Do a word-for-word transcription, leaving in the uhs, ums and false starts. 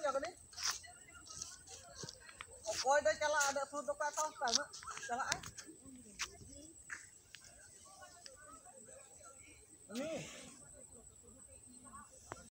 ya kan ni. Okoi dah cala ada sudu ka atas kan. Cala ai. Ni